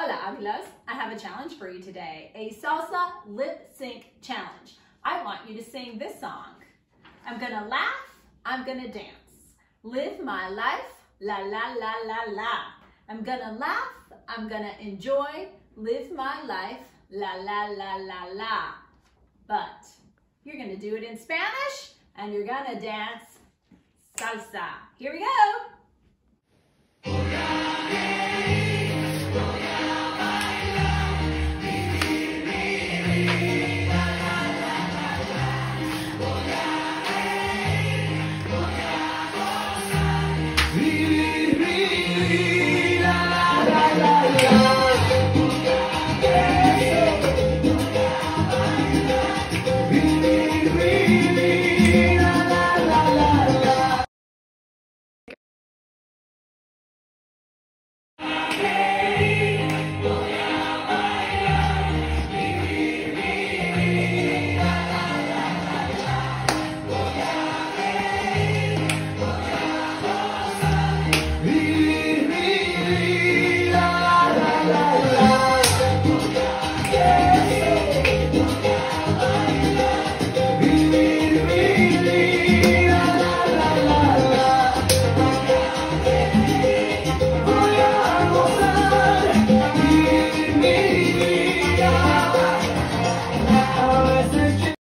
Hola Aguilas, I have a challenge for you today, a salsa lip sync challenge. I want you to sing this song. I'm gonna laugh, I'm gonna dance. Live my life, la la la la la. I'm gonna laugh, I'm gonna enjoy. Live my life, la la la la la. But you're gonna do it in Spanish and you're gonna dance salsa. Here we go.